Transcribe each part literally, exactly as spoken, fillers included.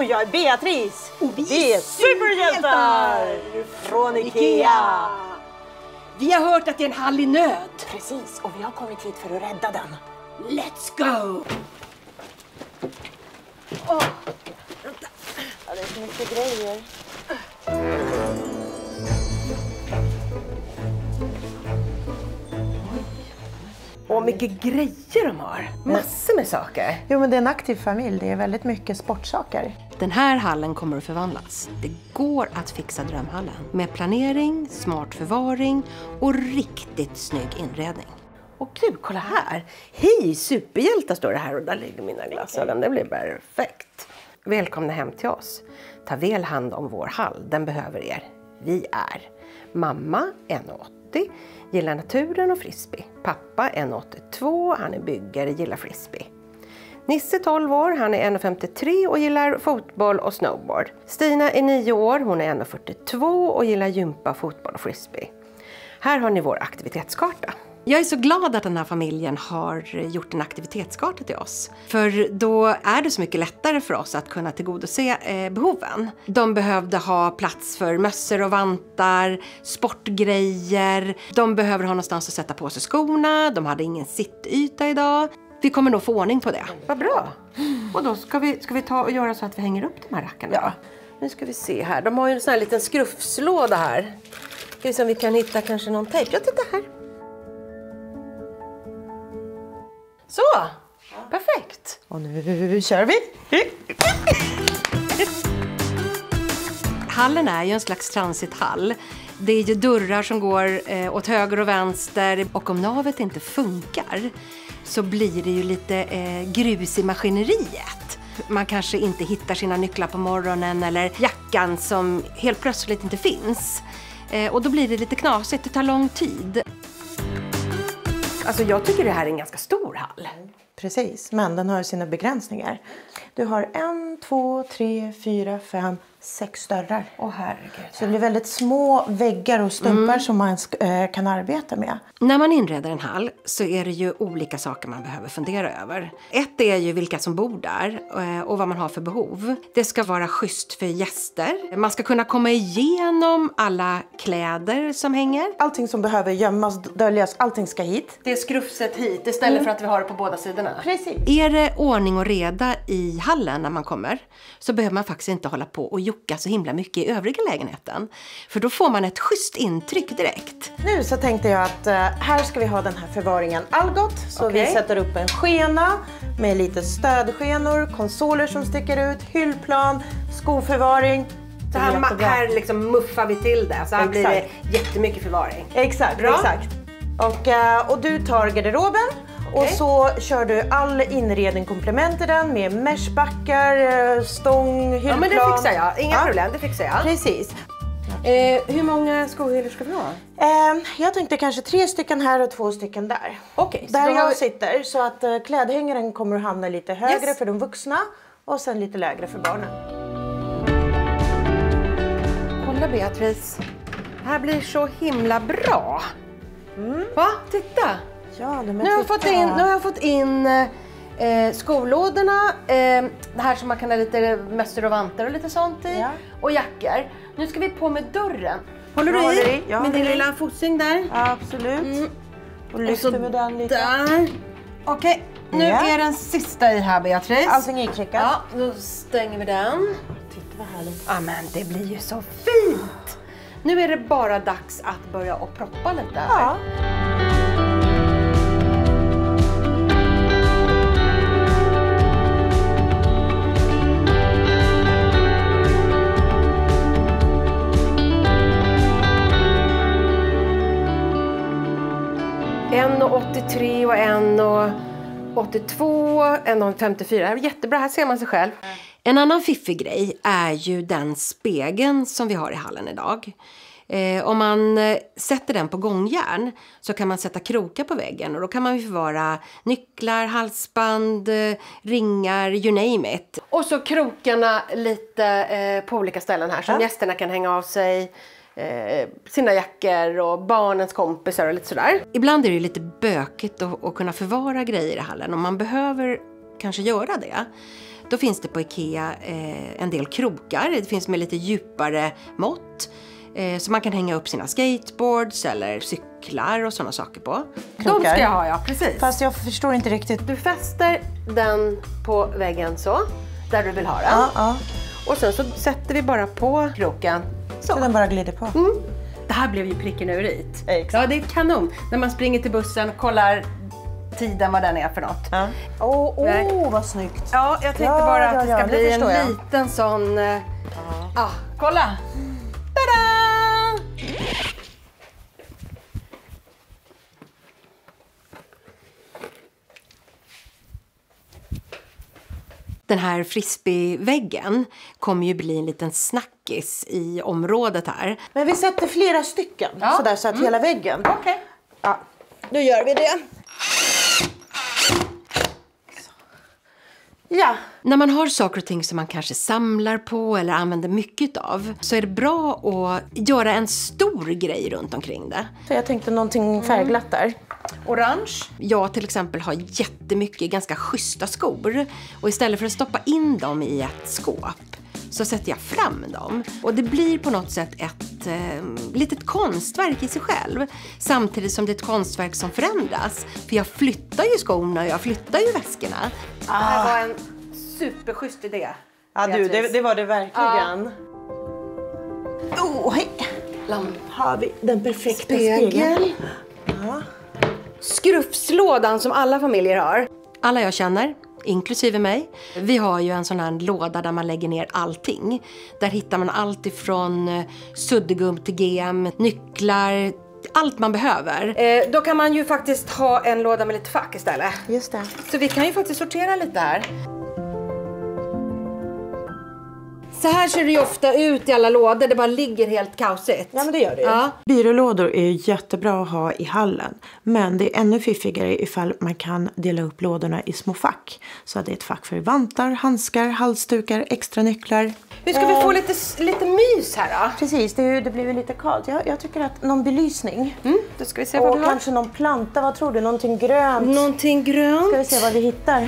jag är Beatrice. Och vi, vi är superhjältar från Ikea. Vi har hört att det är en hall i nöd. Precis, och vi har kommit hit för att rädda den. Let's go! Åh, vänta. Ja, det är så mycket grejer. Och mycket grejer de har. Massor med saker. Jo, men det är en aktiv familj. Det är väldigt mycket sportsaker. Den här hallen kommer att förvandlas. Det går att fixa drömhallen med planering, smart förvaring och riktigt snygg inredning. Och gud, kolla här. Hej, superhjältar står det här och där ligger mina glasögon. Det blir perfekt. Välkomna hem till oss. Ta väl hand om vår hall. Den behöver er. Vi är mamma en komma åttio, gillar naturen och frisbee. Pappa en komma åttiotvå, han är byggare, gillar frisbee. Nisse tolv år, han är en komma femtiotre och gillar fotboll och snowboard. Stina är nio år, hon är en komma fyrtiotvå och gillar gympa, fotboll och frisbee. Här har ni vår aktivitetskarta. Jag är så glad att den här familjen har gjort en aktivitetskarta till oss. För då är det så mycket lättare för oss att kunna tillgodose eh, behoven. De behövde ha plats för mössor och vantar, sportgrejer. De behöver ha någonstans att sätta på sig skorna. De hade ingen sittyta idag. Vi kommer nog få ordning på det. Vad bra. Och då ska vi, ska vi ta och göra så att vi hänger upp de här rackarna. Ja. Nu ska vi se här. De har ju en sån här liten skruffslåda här. Ska vi se om vi kan hitta kanske någon tejp. Ja, titta här. Så, perfekt. Och nu kör vi. Hallen är ju en slags transithall. Det är ju dörrar som går eh, åt höger och vänster. Och om navet inte funkar så blir det ju lite eh, grus i maskineriet. Man kanske inte hittar sina nycklar på morgonen eller jackan som helt plötsligt inte finns. Eh, och då blir det lite knasigt, det tar lång tid. Alltså jag tycker det här är en ganska stor hall. Precis, men den har sina begränsningar. Du har en, två, tre, fyra, fem, sex dörrar. Åh herregud. Så det blir väldigt små väggar och stumpar mm. som man äh, kan arbeta med. När man inreder en hall så är det ju olika saker man behöver fundera över. Ett är ju vilka som bor där och vad man har för behov. Det ska vara schysst för gäster. Man ska kunna komma igenom alla kläder som hänger. Allting som behöver gömmas, döljas, allting ska hit. Det är skruffset hit istället mm. för att vi har det på båda sidorna. Precis. Är det ordning och reda i hallen när man kommer så behöver man faktiskt inte hålla på och jocka så himla mycket i övriga lägenheten. För då får man ett schysst intryck direkt. Nu så tänkte jag att uh, här ska vi ha den här förvaringen Algot. Så okay. vi sätter upp en skena med lite stödskenor, konsoler som sticker ut, hyllplan, skoförvaring. Så här, här liksom muffar vi till det. Så här exakt. Blir det jättemycket förvaring. Exakt, Bra. exakt. Och, uh, och du tar garderoben. Okay. Och så kör du all inredning, komplement i den med meshbackar, stång, hyllplan. Ja, men det fixar jag. Inga ja. problem, det fixar jag. Precis. Eh, hur många skohyllor ska vi ha? Eh, jag tänkte kanske tre stycken här och två stycken där. Okej. Okay, där jag vi... sitter. Så att eh, klädhängaren kommer att hamna lite högre yes. för de vuxna och sen lite lägre för barnen. Kolla Beatrice. Det här blir så himla bra. Mm. Va? Titta. Ja, nu, har jag fått in, nu har jag fått in eh, skolådorna, eh, det här som man kan ha lite mössor och vantar och lite sånt i, ja. och jackor. Nu ska vi på med dörren. Håller du i? i? Ja, med din lilla fotsing där? Ja, absolut. Mm. Och lyfter med den lite. Okej, okay. nu ja. är den sista i här Beatrice. Allting är klickat. Ja, då stänger vi den. Titta vad härligt. Ja, men det blir ju så fint. Nu är det bara dags att börja och proppa lite här. Ja. en komma åttiotre och en komma åttiotvå, en komma femtiofyra. Jättebra, här ser man sig själv. En annan fiffig grej är ju den spegeln som vi har i hallen idag. Eh, om man eh, sätter den på gångjärn så kan man sätta krokar på väggen. Och då kan man ju förvara nycklar, halsband, eh, ringar, you name it. Och så krokarna lite eh, på olika ställen här som ja. gästerna kan hänga av sig. Eh, sina jackor och barnens kompisar och lite sådär. Ibland är det ju lite bökigt att, att kunna förvara grejer i hallen. Om man behöver kanske göra det, Då finns det på Ikea eh, en del krokar. Det finns med lite djupare mått. Eh, så man kan hänga upp sina skateboards eller cyklar och sådana saker på. Krokar. De ska jag ha, ja, precis. Fast jag förstår inte riktigt. Du fäster den på väggen så, där du vill ha den. Ja, ja. Och sen så sätter vi bara på kroken. Så. Så den bara glider på. Mm. Det här blev ju pricken över it. Exakt. Ja, det är kanon. När man springer till bussen och kollar tiden vad den är för något. Åh, ja. oh, oh, vad snyggt. Ja, jag tänkte Ja, bara att ja, det ska ja, bli en jag. liten sån... Ja, ah, kolla! Tada! Den här frisbeeväggen kommer ju bli en liten snackis i området här. Men vi sätter flera stycken, Ja. sådär så att Mm. hela väggen. Okej. Okay. Ja. Då gör vi det. Ja. När man har saker och ting som man kanske samlar på eller använder mycket av, så är det bra att göra en stor grej runt omkring det. Så jag tänkte någonting färgglatt där. Orange. Jag till exempel har jättemycket ganska schyssta skor. Och istället för att stoppa in dem i ett skåp så sätter jag fram dem. Och det blir på något sätt ett eh, litet konstverk i sig själv. Samtidigt som det är ett konstverk som förändras. För jag flyttar ju skorna och jag flyttar ju väskorna. Det här var en superschysst idé. Ja du, det, det var det verkligen. Oh, hej. Har vi den perfekta Spegel. spegeln? Ja. Skrufslådan som alla familjer har. Alla jag känner, inklusive mig, vi har ju en sån här låda där man lägger ner allting. Där hittar man allt ifrån suddgum till gem, nycklar, allt man behöver. Eh, då kan man ju faktiskt ha en låda med lite fack istället. Just det. Så vi kan ju faktiskt sortera lite här. Så här ser det ju ofta ut i alla lådor. Det bara ligger helt kaosigt. Ja, men det gör det ju. Ja. Byrålådor är jättebra att ha i hallen. Men det är ännu fiffigare ifall man kan dela upp lådorna i små fack. Så att det är ett fack för vantar, handskar, halsdukar, extra nycklar. Hur ska vi få lite, lite mys här då? Precis, det, det blir ju lite kallt. Jag, jag tycker att någon belysning. Mm, då ska vi se vad Och vi har. kanske någon planta, vad tror du? Någonting grönt. Någonting grönt. Ska vi se vad vi hittar.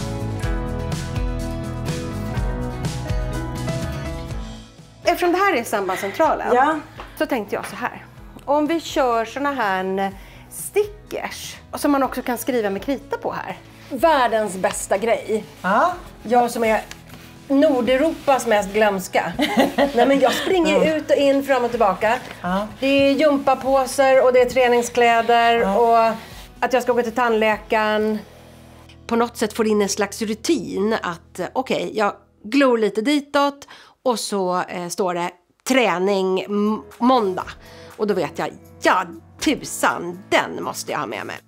Eftersom det här är sambandscentralen Ja. så tänkte jag så här. Om vi kör såna här stickers som man också kan skriva med krita på här. Världens bästa grej. Ja. Jag som är Nordeuropas mest glömska. Nej, men jag springer Ja. ut och in, fram och tillbaka. Ja. Det är gympapåsar och det är träningskläder Ja. och att jag ska gå till tandläkaren. På något sätt får in en slags rutin att okej, okay, jag glor lite ditåt och så eh, står det träning m- måndag. Och då vet jag, ja tusan, den måste jag ha med mig.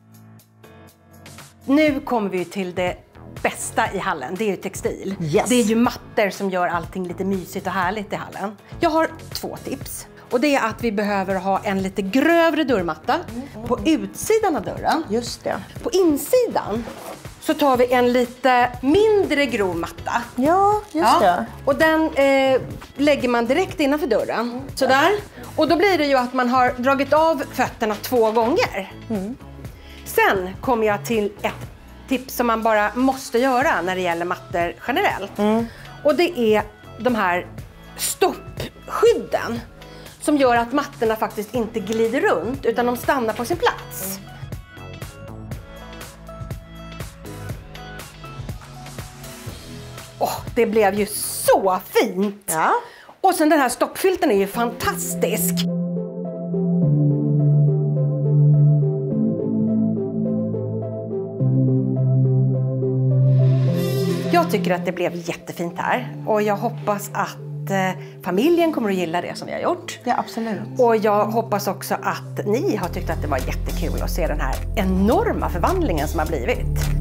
Nu kommer vi till det bästa i hallen, det är ju textil. Yes. Det är ju mattor som gör allting lite mysigt och härligt i hallen. Jag har två tips. Och det är att vi behöver ha en lite grövre dörrmatta mm. på utsidan av dörren. Just det. På insidan så tar vi en lite mindre grov matta. Ja, just Ja. det. Och den eh, lägger man direkt innanför dörren. Mm. Sådär. Och då blir det ju att man har dragit av fötterna två gånger. Mm. Sen kommer jag till ett tips som man bara måste göra när det gäller mattor generellt. Mm. Och det är de här stoppskydden som gör att mattorna faktiskt inte glider runt utan de stannar på sin plats. Mm. Åh, det blev ju så fint! Ja. Och sen den här stoppfilten är ju fantastisk. Jag tycker att det blev jättefint här och jag hoppas att eh, familjen kommer att gilla det som vi har gjort. Ja, absolut. Och jag hoppas också att ni har tyckt att det var jättekul att se den här enorma förvandlingen som har blivit.